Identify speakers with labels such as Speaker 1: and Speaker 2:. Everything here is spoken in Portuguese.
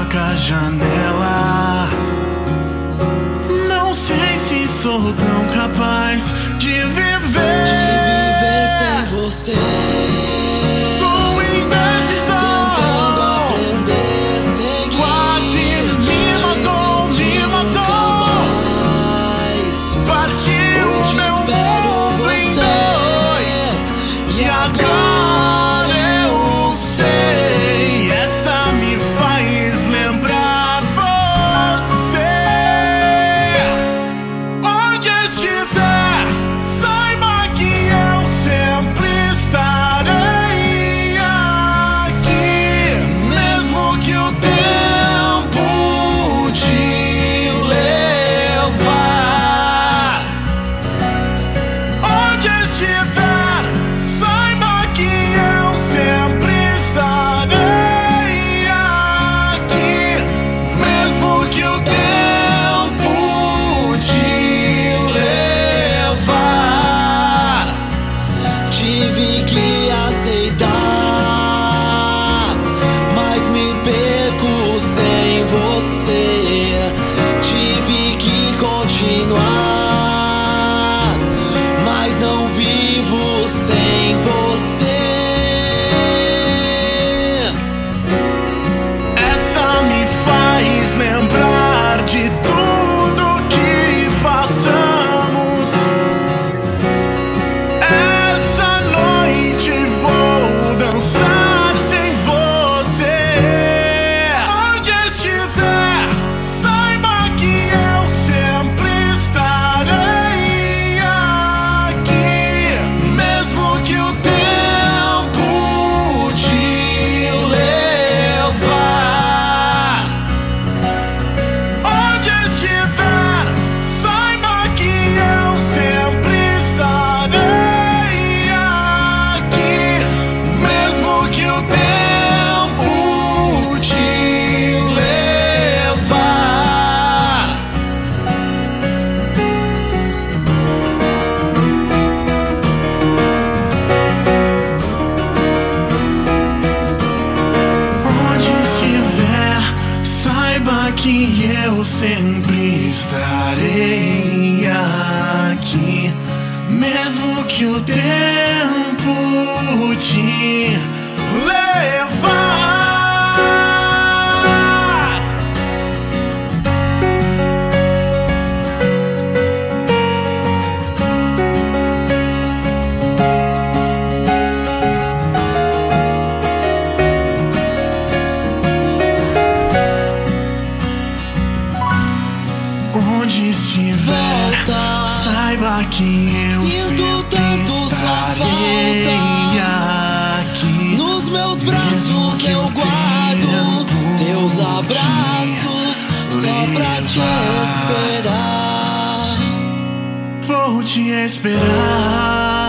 Speaker 1: toca a janela. Não sei se sou tão capaz de viver
Speaker 2: sem você.
Speaker 1: Sou indecisão,
Speaker 2: tentando aprender a seguir.
Speaker 1: quase me matou, me matou. Partiu o meu mundo em dois. E agora eu sei, essa me faz lembrar você. Onde estiver, saiba que eu sempre estarei aqui, mesmo que o tempo te levar. Onde estiver, saiba que eu sempre estarei aqui, mesmo que o tempo te levar.
Speaker 2: Tive que aceitar, mas me perco sem você. Tive que continuar, mas não vivo sem você.
Speaker 1: Essa me faz lembrar de tudo que passamos. Essa noite vou dançar sem você. Onde estiver, saiba que eu sempre estarei aqui, mesmo que o tempo te levar. Onde estiver, saiba que eu sempre estarei aqui, mesmo que o tempo te levar. Onde estiver, saiba que eu sempre estarei aqui, mesmo que o tempo te levar. Onde estiver,
Speaker 2: Volta.
Speaker 1: saiba que eu
Speaker 2: Sinto
Speaker 1: sempre
Speaker 2: tanto sua
Speaker 1: estarei
Speaker 2: falta.
Speaker 1: aqui.
Speaker 2: Nos meus braços eu guardo teus abraços, só pra te esperar.
Speaker 1: Vou te esperar.